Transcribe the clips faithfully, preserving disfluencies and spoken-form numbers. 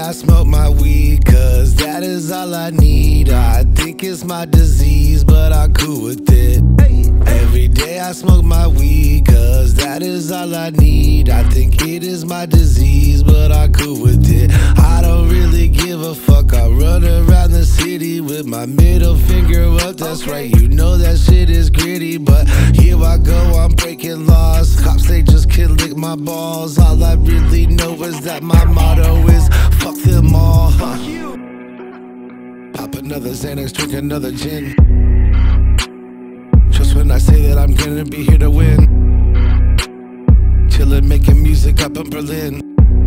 I smoke my weed, cause that is all I need. I think it's my disease, but I'm cool with it. Every day I smoke my weed, cause that is all I need. I think it is my disease, but I'm cool with it. I don't really give a fuck. I run around the city with my middle finger up, that's right. You know that shit is gritty, but here I go, I'm breaking laws. Cops, they just can't lick my balls. All I really know is that my motto is fuck them all, huh? Pop another Xanax, drink another gin. Just when I say that I'm gonna be here to win. Chillin', making music up in Berlin.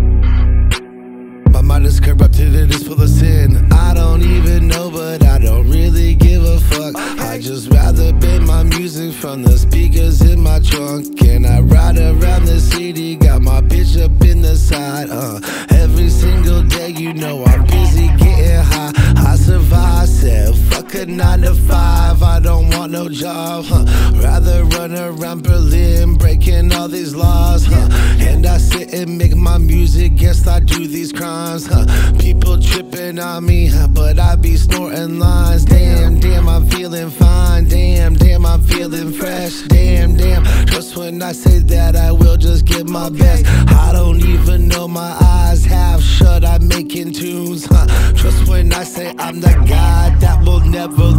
My mind is corrupted, it is full of sin. I don't even know, but I don't really give a fuck. I just rather bend my music from the speakers in my trunk. And I ride around the city, got my bitch up in the side. Uh, every single day, you know I'm busy getting high. I survive, said fuck a nine to five. I don't want no job, huh? Rather run around Berlin, breaking all these laws, huh? And I sit and make my music, guess I do these crimes, huh? People tripping on me, huh? But I be snorting lines. Damn, damn, I'm feeling fine. Damn, damn, I'm feeling fresh. Damn, damn, just when I say that I will just give my best. I don't even know my eyes half shut, I'm making tunes, huh? Just when I say I'm the guy that will never